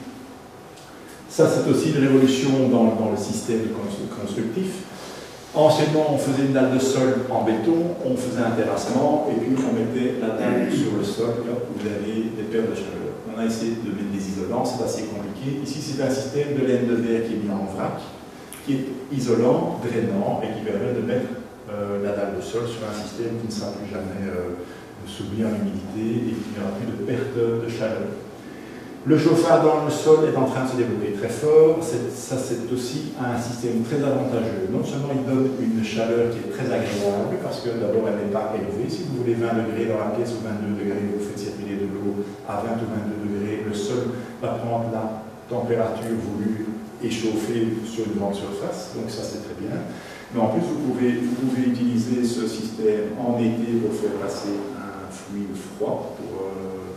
[SPEAKER 3] ça c'est aussi une révolution dans le système constructif. Anciennement, on faisait une dalle de sol en béton, on faisait un terrassement, et puis on mettait la dalle sur le sol, là où vous avez des pertes de chaleur. On a essayé de mettre des isolants, c'est assez compliqué. Ici, c'est un système de laine de verre qui est mis en vrac, qui est isolant, drainant, et qui permet de mettre la dalle de sol sur un système qui ne sera plus jamais soumis à l'humidité et qui n'aura plus de perte de chaleur. Le chauffage dans le sol est en train de se développer très fort. Ça, c'est aussi un système très avantageux. Non seulement il donne une chaleur qui est très agréable, parce que d'abord elle n'est pas élevée. Si vous voulez 20 degrés dans la pièce ou 22 degrés, vous faites circuler de l'eau à 20 ou 22 degrés, le sol va prendre la température voulue et chauffer sur une grande surface. Donc ça, c'est très bien. Mais en plus, vous pouvez utiliser ce système en été pour faire passer un fluide froid, pour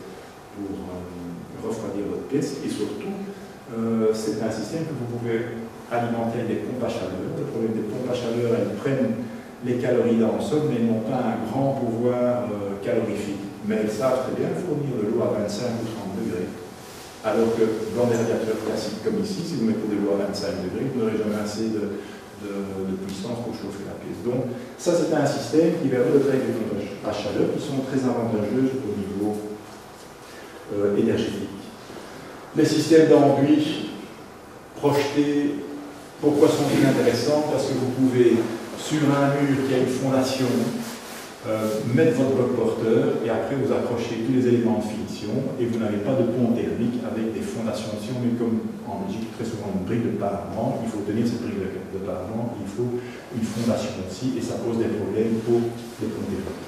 [SPEAKER 3] refroidir votre pièce, et surtout, c'est un système que vous pouvez alimenter avec des pompes à chaleur. Le problème des pompes à chaleur, elles prennent les calories dans le sol, mais elles n'ont pas un grand pouvoir calorifique. Mais elles savent très bien fournir de l'eau à 25 ou 30 degrés. Alors que dans des radiateurs classiques comme ici, si vous mettez de l'eau à 25 degrés, vous n'aurez jamais assez de puissance pour chauffer la pièce. Donc, ça, c'est un système qui permet de créer des pompes à chaleur qui sont très avantageuses au niveau énergétique. Les systèmes d'enduit projetés, pourquoi sont-ils intéressants? Parce que vous pouvez, sur un mur qui a une fondation, mettre votre bloc porteur et après vous accrochez tous les éléments de finition et vous n'avez pas de pont thermique avec des fondations. Si on met comme en Belgique très souvent une brique de parement, il faut tenir cette brique de parement, il faut une fondation aussi et ça pose des problèmes pour les ponts thermiques.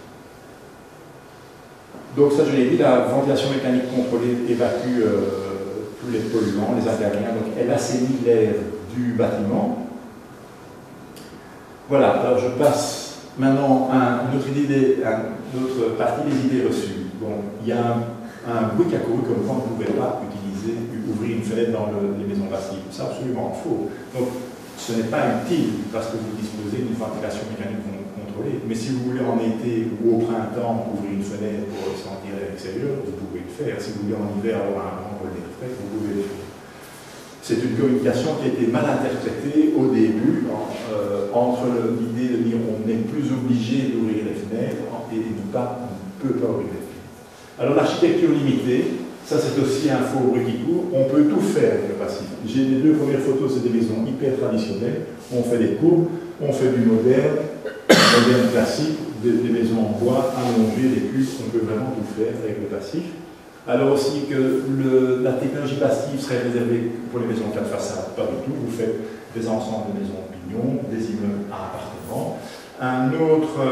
[SPEAKER 3] Donc ça, je l'ai dit, la ventilation mécanique contrôlée évacue tous les polluants, les acariens, donc elle assainit l'air du bâtiment. Voilà, alors je passe Maintenant, une autre partie des idées reçues. Bon, il y a un bruit qui a couru comme quoi on ne pouvait pas ouvrir une fenêtre dans les maisons passives. C'est absolument faux. Donc, ce n'est pas utile parce que vous disposez d'une ventilation mécanique contrôlée. Mais si vous voulez en été ou au printemps ouvrir une fenêtre pour sentir l'air extérieur, vous pouvez le faire. Si vous voulez en hiver avoir un grand vol d'air frais, vous pouvez le faire. C'est une communication qui a été mal interprétée au début entre l'idée de dire on n'est plus obligé d'ouvrir les fenêtres et on ne peut pas ouvrir les fenêtres. Alors l'architecture limitée, ça c'est aussi un faux bruit qui court, on peut tout faire avec le passif. J'ai les deux premières photos, c'est des maisons hyper traditionnelles, on fait des courbes, on fait du moderne classique, des maisons en bois, allongées, des cubes, on peut vraiment tout faire avec le passif. Alors aussi que la technologie passive serait réservée pour les maisons 4 façades, pas du tout, vous faites des ensembles de maisons pignons, des immeubles à appartements. Un autre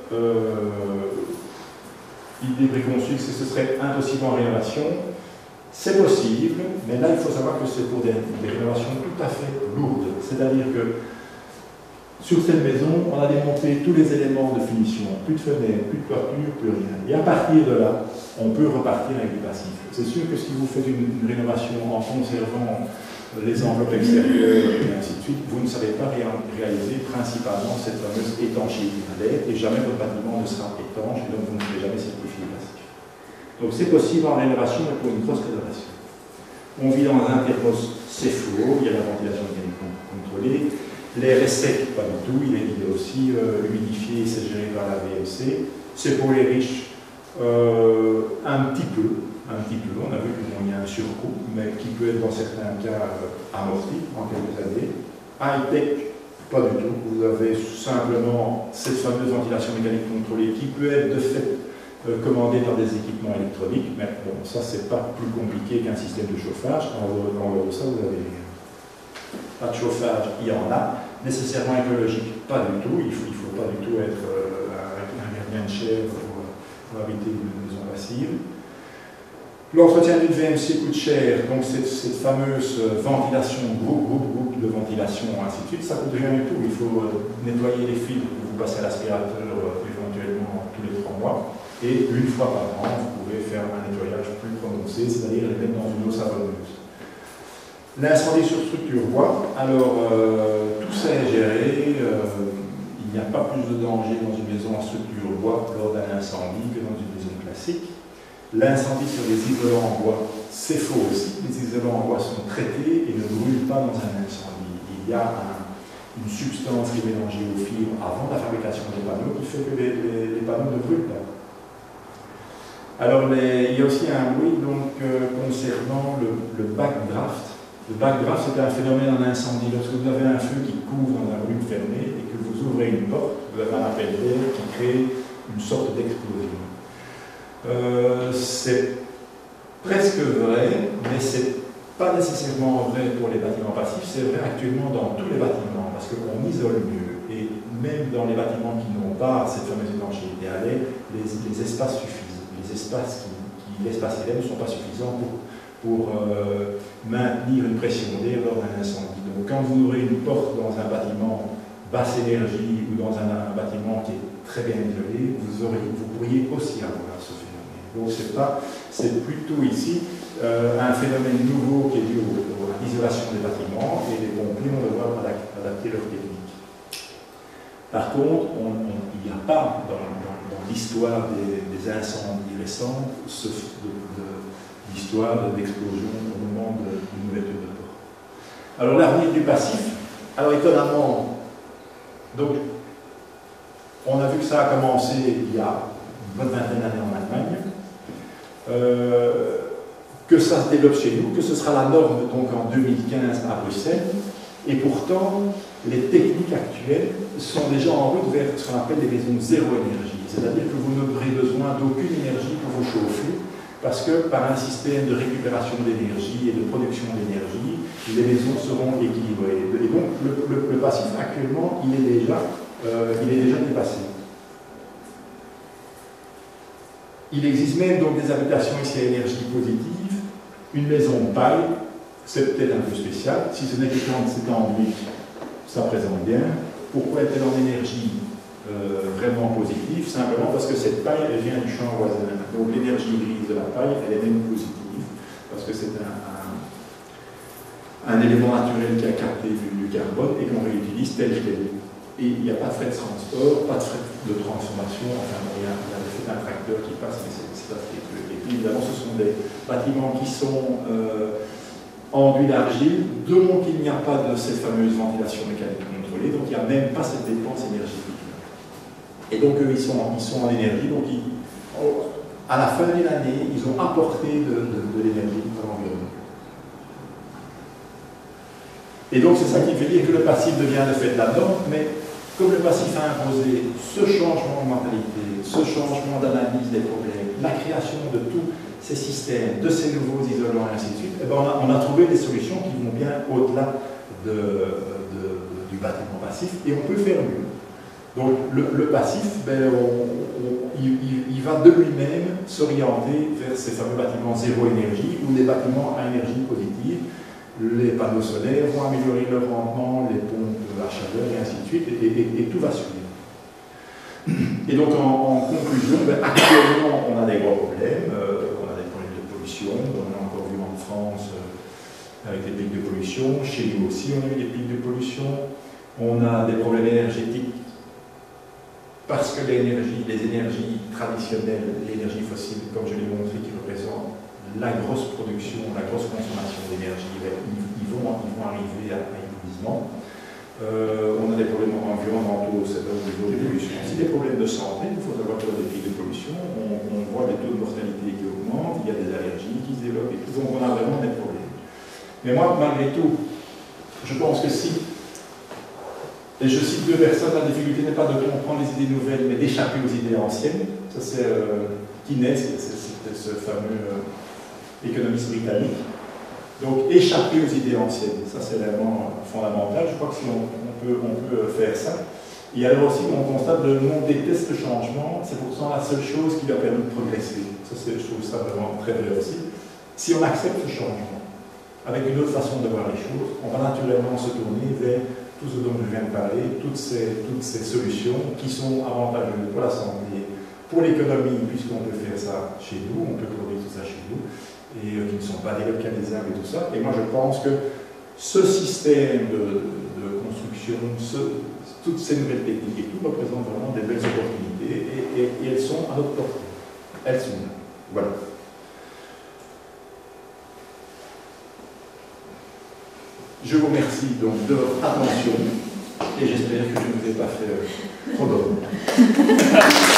[SPEAKER 3] idée préconçue, c'est que ce serait impossible en rénovation. C'est possible, mais là il faut savoir que c'est pour des rénovations tout à fait lourdes. C'est-à-dire que sur cette maison, on a démonté tous les éléments de finition, plus de fenêtres, plus de toiture, plus rien. Et à partir de là, on peut repartir avec du passif. C'est sûr que si vous faites une rénovation en conservant les enveloppes extérieures et ainsi de suite, vous ne savez pas réaliser principalement cette fameuse étanchéité à l'air et jamais votre bâtiment ne sera étanche et donc vous ne pourrez jamais certifier passif. Donc c'est possible en rénovation mais pour une grosse rénovation. On vit dans un termos, c'est faux, il y a la ventilation mécanique contrôlée. L'air est sec, pas du tout, il est aussi humidifié, c'est géré par la VMC. C'est pour les riches, un petit peu, on a vu qu'il y a un surcoût, mais qui peut être dans certains cas amorti en quelques années. High-tech, pas du tout, vous avez simplement cette fameuse ventilation mécanique contrôlée qui peut être de fait commandée par des équipements électroniques, mais bon, ça c'est pas plus compliqué qu'un système de chauffage, en dehors de ça vous avez rien. Pas de chauffage, il y en a. Nécessairement écologique, pas du tout. Il ne faut pas du tout être un gardien de chèvre pour habiter une maison passive. L'entretien d'une VMC coûte cher, donc cette fameuse ventilation, groupe de ventilation, ainsi de suite, ça coûte rien du tout. Il faut nettoyer les fils que vous passez à l'aspirateur éventuellement tous les 3 mois. Et une fois par an, vous pouvez faire un nettoyage plus prononcé, c'est-à-dire les mettre dans une eau savonneuse. L'incendie sur structure bois, alors tout ça est géré, il n'y a pas plus de danger dans une maison en structure bois lors d'un incendie que dans une maison classique. L'incendie sur les isolants en bois, c'est faux aussi, les isolants en bois sont traités et ne brûlent pas dans un incendie. Il y a une substance qui est mélangée aux fibres avant la fabrication des panneaux qui fait que les panneaux ne brûlent pas. Alors il y a aussi un bruit donc, concernant le backdraft. Le backdraft, c'est un phénomène en incendie. Lorsque vous avez un feu qui couvre dans un brume fermé et que vous ouvrez une porte, vous avez un appel d'air qui crée une sorte d'explosion. C'est presque vrai, mais c'est pas nécessairement vrai pour les bâtiments passifs, c'est vrai actuellement dans tous les bâtiments, parce qu'on isole mieux. Et même dans les bâtiments qui n'ont pas cette fameuse étanchéité à l'air, les espaces suffisent. Les espaces l'espace et l'air ne sont pas suffisants pour maintenir une pression d'air lors d'un incendie. Donc quand vous ouvrez une porte dans un bâtiment basse énergie ou dans un bâtiment qui est très bien isolé, vous pourriez aussi avoir ce phénomène. Donc c'est plutôt ici un phénomène nouveau qui est dû à l'isolation des bâtiments et les pompiers vont devoir adapter leur technique. Par contre, il n'y a pas dans l'histoire des incendies récents l'histoire d'explosion au moment d'une ouverture de porte. Alors l'avenir du passif, alors étonnamment, donc on a vu que ça a commencé il y a une bonne vingtaine d'années en Allemagne, que ça se développe chez nous, que ce sera la norme donc en 2015 à Bruxelles, et pourtant les techniques actuelles sont déjà en route vers ce qu'on appelle des maisons zéro énergie, c'est-à-dire que vous n'aurez besoin d'aucune énergie pour vous chauffer, parce que par un système de récupération d'énergie et de production d'énergie, les maisons seront équilibrées. Et donc le passif actuellement, il est déjà dépassé. Il existe même donc des habitations ici à énergie positive. Une maison paille, c'est peut-être un peu spécial. Si ce n'est que quand c'est en briques, ça présente bien. Pourquoi est-elle en énergie vraiment positif, simplement parce que cette paille, elle vient du champ voisin. Donc l'énergie grise de la paille, elle est même positive, parce que c'est un élément naturel qui a capté du carbone et qu'on réutilise tel quel. Et il n'y a pas de frais de transport, pas de frais de transformation, enfin bon, il y a l'effet d'un tracteur qui passe, mais c'est assez peu. Et puis évidemment, ce sont des bâtiments qui sont enduits d'argile, dont il n'y a pas de cette fameuse ventilation mécanique contrôlée, donc il n'y a même pas cette dépense énergétique. Et donc eux, ils sont en énergie, donc à la fin de l'année, ils ont apporté de l'énergie à l'environnement. Et donc c'est ça qui veut dire que le passif devient le fait de la norme, mais comme le passif a imposé ce changement de mentalité, ce changement d'analyse des problèmes, la création de tous ces systèmes, de ces nouveaux isolants et ainsi de suite, eh ben on a trouvé des solutions qui vont bien au-delà du bâtiment passif, et on peut faire mieux. Donc le passif, ben, il va de lui-même s'orienter vers ces fameux bâtiments zéro énergie ou des bâtiments à énergie positive. Les panneaux solaires vont améliorer leur rendement, les pompes à chaleur et ainsi de suite, et tout va suivre. Et donc en conclusion, ben, actuellement on a des gros problèmes, on a des problèmes de pollution, on a encore vu en France avec des pics de pollution, chez nous aussi on a eu des pics de pollution, on a des problèmes énergétiques parce que les énergies traditionnelles, l'énergie fossile, comme je l'ai montré, qui représentent la grosse production, la grosse consommation d'énergie, ils vont arriver à épuisement. On a des problèmes environnementaux, c'est au niveau des pollutions. Si des problèmes de santé, il faut savoir qu'il y a des pics de pollution, on voit des taux de mortalité qui augmentent, il y a des allergies qui se développent et tout, donc on a vraiment des problèmes. Mais moi, malgré tout, je pense que si, et je cite deux personnes, la difficulté n'est pas de comprendre les idées nouvelles, mais d'échapper aux idées anciennes. Ça c'est Keynes, c'était ce fameux économiste britannique. Donc échapper aux idées anciennes, ça c'est vraiment fondamental. Je crois que si on peut faire ça. Et alors aussi, on constate que le monde déteste le changement, c'est pourtant la seule chose qui lui a permis de progresser. Ça, je trouve ça vraiment très vrai aussi. Si on accepte ce changement, avec une autre façon de voir les choses, on va naturellement se tourner vers tout ce dont je viens de parler, toutes ces solutions qui sont avantageuses pour la santé, pour l'économie, puisqu'on peut faire ça chez nous, on peut produire tout ça chez nous, et qui ne sont pas délocalisables et tout ça. Et moi je pense que ce système de construction, toutes ces nouvelles techniques et tout représentent vraiment des belles opportunités, et elles sont à notre portée. Elles sont là. Voilà. Je vous remercie donc de votre attention et j'espère que je ne vous ai pas fait trop d'honneur.